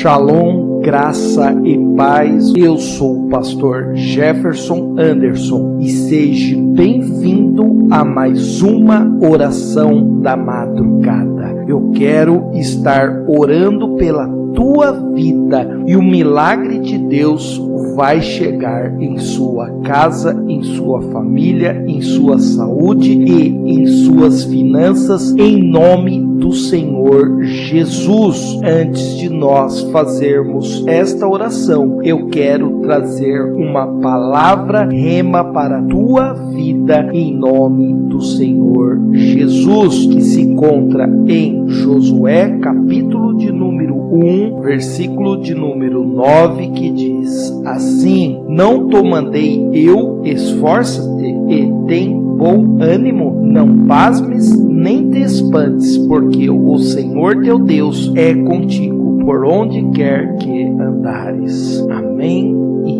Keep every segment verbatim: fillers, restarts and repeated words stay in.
Shalom, graça e paz. Eu sou o pastor Jefferson Anderson e seja bem-vindo a mais uma oração da madrugada. Eu quero estar orando pela tua vida e o milagre de Deus vai chegar em sua casa, em sua família, em sua saúde e em suas finanças, em nome do Senhor Jesus. Antes de nós fazermos esta oração, eu quero trazer uma palavra rema para a tua vida em nome do Senhor Jesus, que se encontra em Josué, capítulo de número um, versículo de número nove, que diz assim: não te mandei eu, esforça-te e tem bom ânimo, não pasmes nem te espantes, porque o Senhor teu Deus é contigo por onde quer que andares. Amém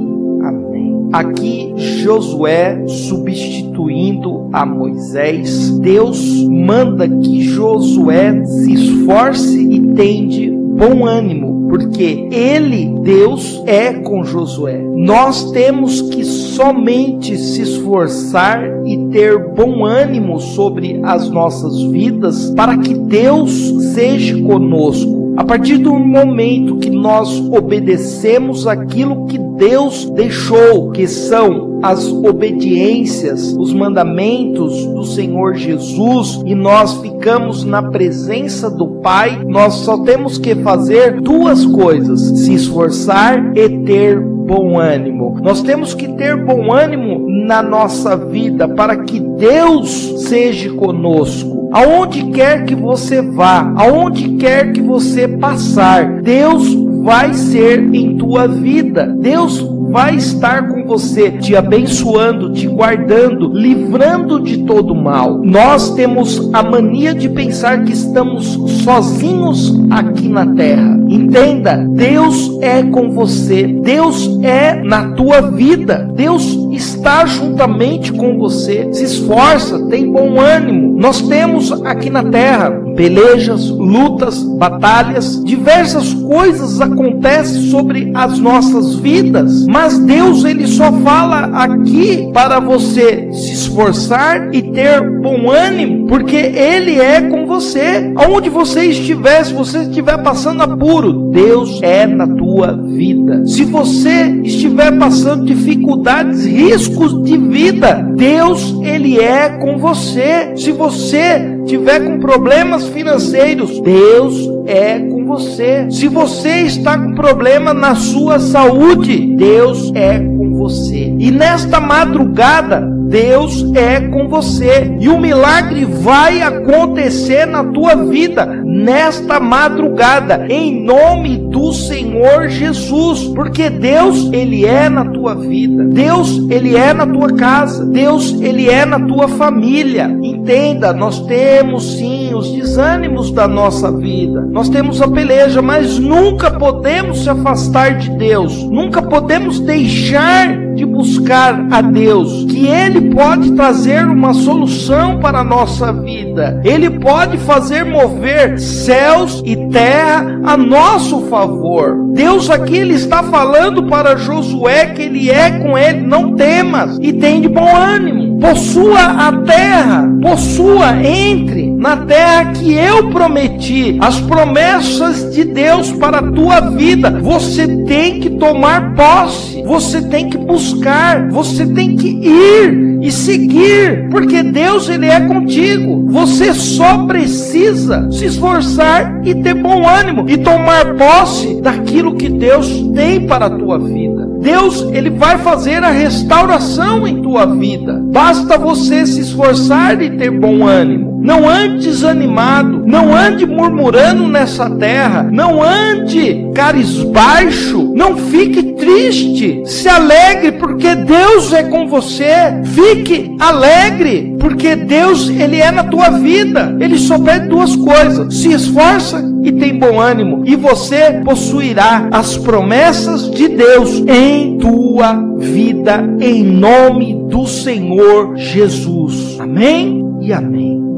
e amém. Aqui Josué substituindo a Moisés, Deus manda que Josué se esforce e tende bom ânimo, porque ele, Deus, é com Josué. Nós temos que somente se esforçar e ter bom ânimo sobre as nossas vidas para que Deus seja conosco. A partir do momento que nós obedecemos aquilo que Deus deixou, que são as obediências, os mandamentos do Senhor Jesus, e nós ficamos na presença do Pai, nós só temos que fazer duas coisas: se esforçar e ter bom ânimo. Nós temos que ter bom ânimo na nossa vida para que Deus seja conosco. Aonde quer que você vá, aonde quer que você passar, Deus vai ser em tua vida. Deus vai estar com você, te abençoando, te guardando, livrando de todo mal. Nós temos a mania de pensar que estamos sozinhos aqui na terra. Entenda, Deus é com você, Deus é na tua vida, Deus está juntamente com você. Se esforça, tem bom ânimo. Nós temos aqui na terra pelejas, lutas, batalhas, diversas coisas acontecem sobre as nossas vidas, mas Deus, ele só fala aqui para você se esforçar e ter bom ânimo, porque ele é com você. Aonde você estiver, se você estiver passando apuro, Deus é na tua vida. Se você estiver passando dificuldades, riscos de vida, Deus, ele é com você. Se você tiver com problemas financeiros, Deus é com você. Se você está com problema na sua saúde, Deus é com você. E nesta madrugada, Deus é com você. E o milagre vai acontecer na tua vida nesta madrugada, em nome do Senhor Jesus. Porque Deus, ele é na tua vida. Deus, ele é na tua casa. Deus, ele é na tua família. Entenda, nós temos sim os desânimos da nossa vida. Nós temos a peleja, mas nunca podemos se afastar de Deus. Nunca podemos deixar de buscar a Deus, que Ele pode trazer uma solução para a nossa vida. Ele pode fazer mover céus e terra a nosso favor. Deus aqui, ele está falando para Josué que ele é com ele. Não temas e tem de bom ânimo. Possua a terra, possua, entre na terra que eu prometi. As promessas de Deus para a tua vida, você tem que tomar posse, você tem que buscar, você tem que ir e seguir, porque Deus, ele é contigo. Você só precisa se esforçar e ter bom ânimo e tomar posse daquilo que Deus tem para a tua vida. Deus, ele vai fazer a restauração em tua vida. Basta você se esforçar e ter bom ânimo. Não ande desanimado, não ande murmurando nessa terra, não ande cabisbaixo, não fique triste, se alegre porque Deus é com você. Fique alegre porque Deus, ele é na tua vida. Ele só pede duas coisas: se esforça e tem bom ânimo, e você possuirá as promessas de Deus em tua vida, em nome do Senhor Jesus. Amém e amém.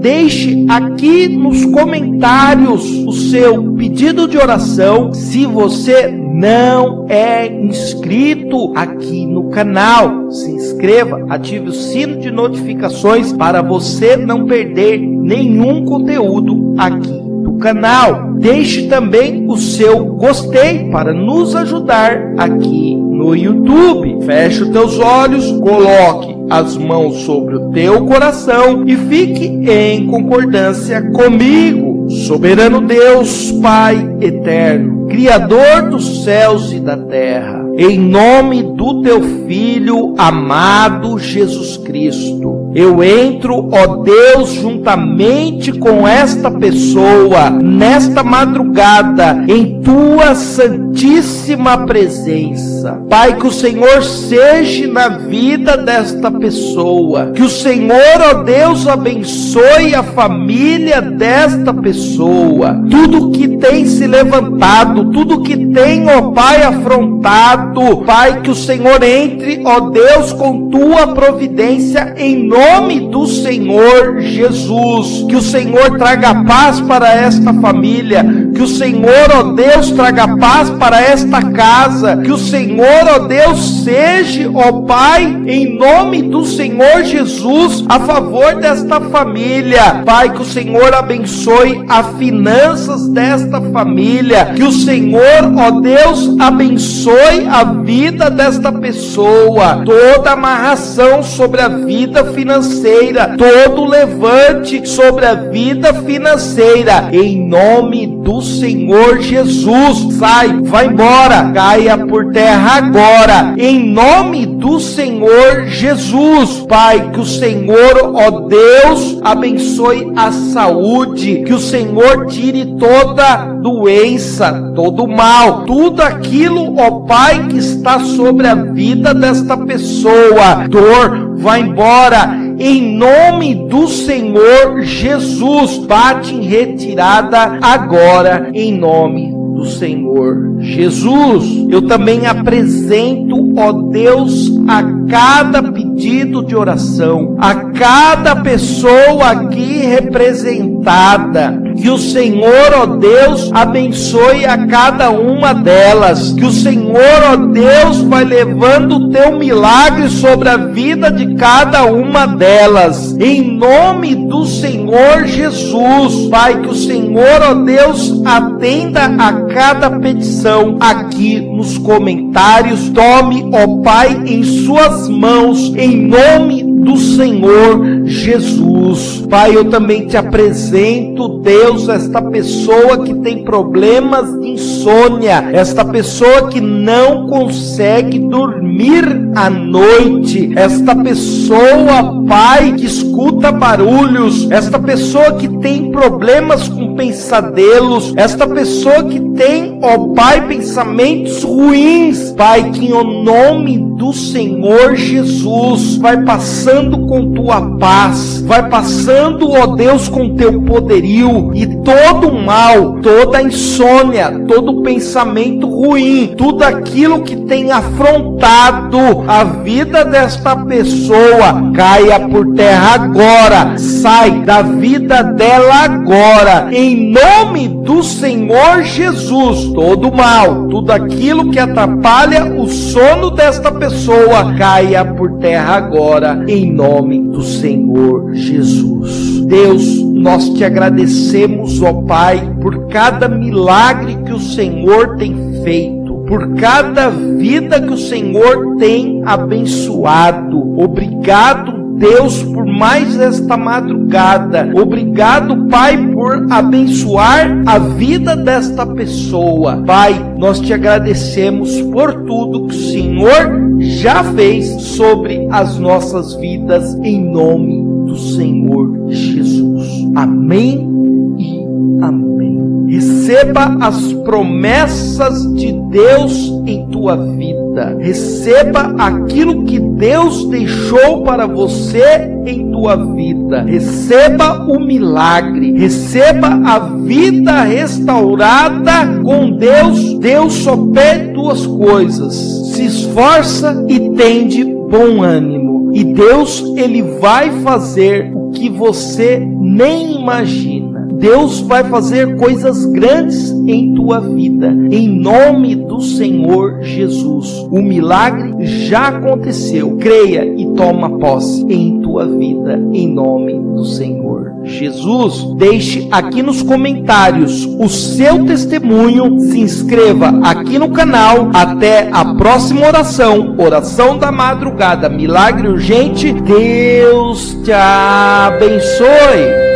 deixe aqui nos comentários o seu pedido de oração. Se você não é inscrito aqui no canal, se inscreva, ative o sino de notificações para você não perder nenhum conteúdo aqui do canal. Deixe também o seu gostei para nos ajudar aqui no YouTube. Feche os teus olhos, coloque as mãos sobre o teu coração e fique em concordância comigo. Soberano Deus, Pai eterno, Criador dos céus e da terra, em nome do teu Filho amado Jesus Cristo, eu entro, ó Deus, juntamente com esta pessoa, nesta madrugada, em tua santíssima presença. Pai, que o Senhor seja na vida desta pessoa, que o Senhor, ó Deus, abençoe a família desta pessoa, tudo que tem se levantado, tudo que tem, ó Pai, afrontado, Pai, que o Senhor entre, ó Deus, com tua providência, em nome do Senhor Jesus. Que o Senhor traga paz para esta família, que o Senhor, ó Deus, traga paz para esta casa, que o Senhor, ó Deus, seja, ó Pai, em nome do Senhor Jesus, a favor desta família. Pai, que o Senhor abençoe as finanças desta família, que o Senhor, ó Deus, abençoe a vida desta pessoa, toda amarração sobre a vida financeira, todo levante sobre a vida financeira, em nome do Senhor Jesus, sai, vai embora, caia por terra agora, em nome do Senhor Jesus. Pai, que o Senhor, ó Deus, abençoe a saúde, que o Senhor tire toda doença, todo mal, tudo aquilo, ó Pai, que está sobre a vida desta pessoa, dor, vai embora, em nome do Senhor Jesus. Bate em retirada agora, em nome do Senhor Jesus. Eu também apresento, ó Deus, a cada pedido de oração, a cada pessoa aqui representada, que o Senhor, ó Deus, abençoe a cada uma delas, que o Senhor, ó Deus, vai levando o teu milagre sobre a vida de cada uma delas, em nome do Senhor Jesus. Pai, que o Senhor, ó Deus, atenda a cada petição aqui nos comentários, tome, ó Pai, em suas mãos, em nome do Senhor Jesus. Pai, eu também te apresento, Deus, esta pessoa que tem problemas de insônia, esta pessoa que não consegue dormir à noite, esta pessoa, Pai, que escuta barulhos, esta pessoa que tem problemas com pesadelos, esta pessoa que tem, ó Pai, pensamentos ruins, Pai, que em nome do Senhor Jesus vai passando com tua paz, vai passando, ó Deus, com teu poderio, e todo mal, toda insônia, todo pensamento ruim, tudo aquilo que tem afrontado a vida desta pessoa, caia por terra agora, sai da vida dela agora, em nome do Senhor Jesus. Todo mal, tudo aquilo que atrapalha o sono desta pessoa, caia por terra agora, em nome do Senhor Jesus. Deus, nós te agradecemos, ó Pai, por cada milagre que o Senhor tem feito, por cada vida que o Senhor tem abençoado. Obrigado, Deus, por mais esta madrugada. Obrigado, Pai, por abençoar a vida desta pessoa. Pai, nós te agradecemos por tudo que o Senhor já fez sobre as nossas vidas, em nome do Senhor Jesus. Amém e amém. Receba as promessas de Deus em tua vida. Receba aquilo que Deus deixou para você em tua vida. Receba o milagre. Receba a vida restaurada com Deus. Deus só pede duas coisas: se esforça e tende bom ânimo. E Deus, Ele vai fazer o que você nem imagina. Deus vai fazer coisas grandes em tua vida, em nome do Senhor Jesus. O milagre já aconteceu. Creia e toma posse em tua vida, em nome do Senhor Jesus. Deixe aqui nos comentários o seu testemunho, se inscreva aqui no canal. Até a próxima oração, oração da madrugada, milagre urgente. Deus te abençoe.